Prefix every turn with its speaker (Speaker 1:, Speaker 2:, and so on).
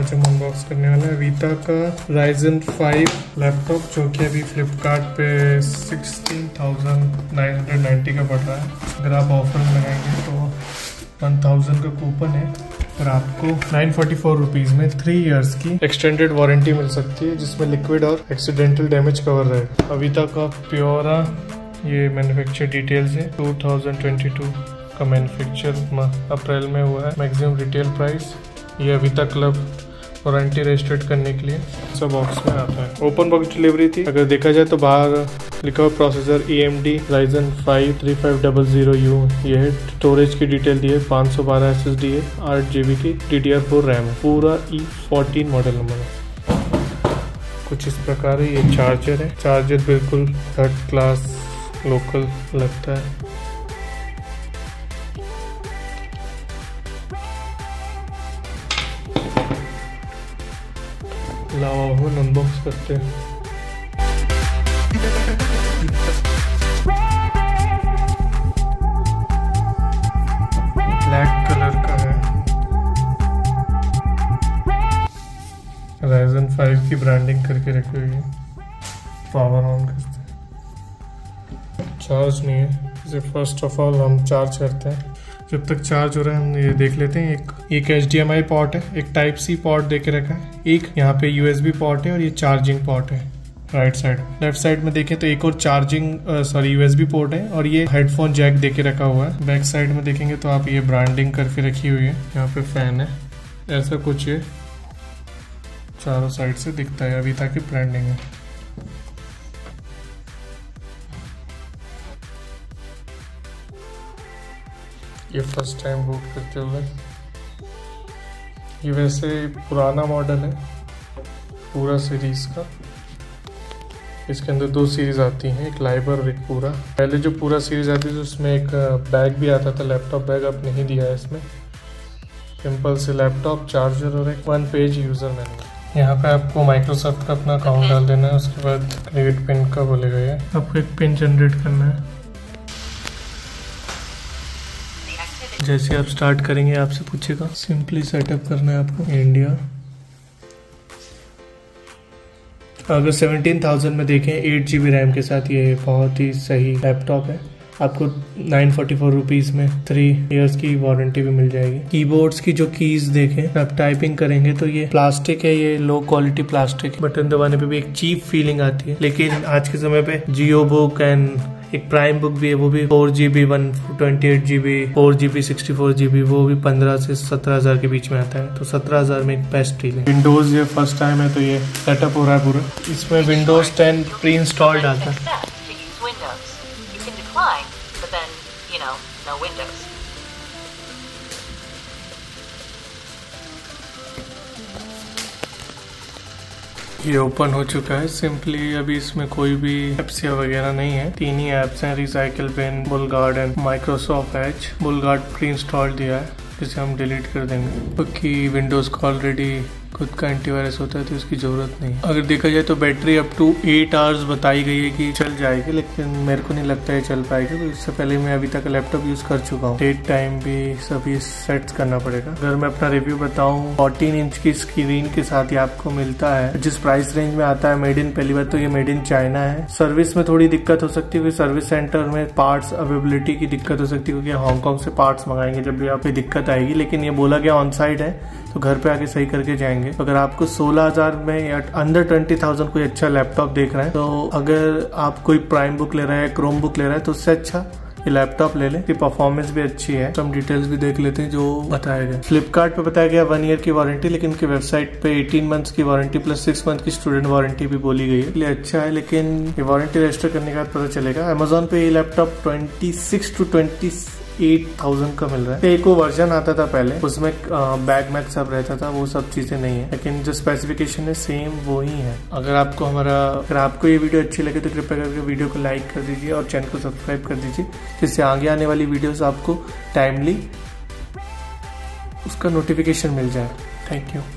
Speaker 1: आज हम अनबॉक्स करने वाले हैं वीता का Ryzen 5 लैपटॉप, जो कि अभी फ्लिपकार्ट पे 16,990 का पड़ रहा है। अगर आप ऑफर में लगाएंगे तो 1000 का कूपन है और आपको 944 रुपीज़ में 3 इयर्स की एक्सटेंडेड वारंटी मिल सकती है, जिसमें लिक्विड और एक्सीडेंटल डैमेज कवर रहेगा। वीता का प्योरा ये मैन्युफैक्चर डिटेल्स है। 2022 का मैन्युफैक्चर अप्रैल में हुआ है। मैक्सिमम रिटेल प्राइस ये वीता क्लब वारंटी रजिस्टर्ड करने के लिए सब बॉक्स में आता है। ओपन बॉक्स डिलीवरी थी। अगर देखा जाए तो बाहर लिखा हुआ प्रोसेसर AMD Ryzen 5 3500U, ये है। स्टोरेज की डिटेल दी है, 512 SSD है, 8 GB की DDR4 रैम है। पूरा E14 मॉडल नंबर है। कुछ इस प्रकार है। ये चार्जर है। चार्जर बिल्कुल थर्ड क्लास लोकल लगता है। लाओ हम अनबॉक्स करते हैं। ब्लैक कलर का है। Ryzen 5 की ब्रांडिंग करके रखी हुई है। पावर ऑन करते हैं। चार्ज नहीं है इसे। फर्स्ट ऑफ ऑल हम चार्ज करते हैं। जब तक चार्ज हो रहा है हम ये देख लेते हैं। एक HDMI पोर्ट है, एक टाइप C पोर्ट दे के रखा है, एक यहाँ पे USB पोर्ट है और ये चार्जिंग पोर्ट है राइट साइड। लेफ्ट साइड में देखें तो एक और चार्जिंग USB पोर्ट है और ये हेडफोन जैक दे के रखा हुआ है। बैक साइड में देखेंगे तो आप ये ब्रांडिंग करके रखी हुई है। यहाँ पे फैन है, ऐसा कुछ ये चारों साइड से दिखता है। अभी तक की ब्रांडिंग है। ये फर्स्ट टाइम बूट करते हुए। ये वैसे पुराना मॉडल है पूरा सीरीज का। इसके अंदर 2 सीरीज आती हैं, एक लाइबर और एक पूरा। पहले जो पूरा सीरीज आती थी उसमें एक बैग भी आता था, लैपटॉप बैग। अब नहीं दिया है इसमें। सिंपल से लैपटॉप, चार्जर और एक 1 पेज यूजर मैनुअल। यहाँ पे आपको माइक्रोसॉफ्ट का अपना अकाउंट डाल देना है। उसके बाद क्रिएट पिन का बोलेगा ये। आपको एक पिन जनरेट करना है। जैसे आप स्टार्ट करेंगे आपसे पूछेगा, सिंपली सेटअप करना है आपको इंडिया। अगर 17,000 में देखें 8 GB रैम के साथ ये बहुत ही सही लैपटॉप है। आपको 944 रुपीज़ में 3 इयर्स की वारंटी भी मिल जाएगी। कीबोर्ड्स की जो कीज देखें, आप टाइपिंग करेंगे तो ये प्लास्टिक है, ये लो क्वालिटी प्लास्टिक है। बटन दबाने पे भी एक चीप फीलिंग आती है। लेकिन आज के समय पे जियो बुक एंड एक प्राइम बुक भी है, वो भी 4 GB 128 GB 4 GB 64 GB, वो भी 15 से 17,000 के बीच में आता है। तो 17,000 में एक बेस्ट डील है। विंडोज ये फर्स्ट टाइम है तो ये सेटअप हो रहा है पूरा। इसमें विंडोज 10 प्री इंस्टॉल्ड आता है। ये ओपन हो चुका है सिंपली। अभी इसमें कोई भी एप्स या वगैरह नहीं है। 3 ही एप्स हैं, recycle pen, BullGuard and Microsoft Edge. BullGuard pre install दिया है, जिसे हम डिलीट कर देंगे क्योंकि विंडोज का ऑलरेडी खुद का एंटीवायरस होता है तो इसकी जरूरत नहीं। अगर देखा जाए तो बैटरी अप टू 8 आवर्स बताई गई है कि चल जाएगी, लेकिन मेरे को नहीं लगता है चल पाएगी। तो इससे पहले मैं अभी तक लैपटॉप यूज कर चुका हूँ। डेट टाइम भी सभी सेट करना पड़ेगा। अगर मैं अपना रिव्यू बताऊँ, 14 इंच की स्क्रीन के साथ ये आपको मिलता है। जिस प्राइस रेंज में आता है, मेड इन, पहली बात तो ये मेड इन चाइना है। सर्विस में थोड़ी दिक्कत हो सकती है क्योंकि सर्विस सेंटर में पार्ट्स अवेलेबिलिटी की दिक्कत हो सकती है, क्योंकि हांगकांग से पार्ट्स मंगाएंगे जब भी आप दिक्कत आएगी। लेकिन ये बोला गया ऑन साइड है तो घर पे आके सही करके जाएंगे। अगर आपको 16,000 में या अंडर 20,000 कोई अच्छा लैपटॉप देख रहा है तो अगर आप कोई प्राइम बुक ले रहा है, क्रोम बुक ले रहा है, तो उससे अच्छा ये लैपटॉप ले लें। इसकी परफॉर्मेंस भी अच्छी है। तो हम डिटेल्स भी देख लेते हैं जो बताया गया। फ्लिपकार्ट पे बताया गया 1 ईयर की वारंटी, लेकिन उनकी वेबसाइट पे 18 मंथ्स की वारंटी प्लस 6 मंथ की स्टूडेंट वारंटी भी बोली गई है। इसलिए अच्छा है, लेकिन ये वारंटी रजिस्टर करने के बाद पता चलेगा। अमेजोन पे ये लैपटॉप 26 to 28,000 का मिल रहा है। एक वो वर्जन आता था पहले, उसमें बैग मैग सब रहता था, वो सब चीजें नहीं है, लेकिन जो स्पेसिफिकेशन है सेम वो ही है। अगर आपको ये वीडियो अच्छी लगे तो कृपया करके वीडियो को लाइक कर दीजिए और चैनल को सब्सक्राइब कर दीजिए, जिससे आगे आने वाली वीडियोस आपको टाइमली उसका नोटिफिकेशन मिल जाए। Thank you.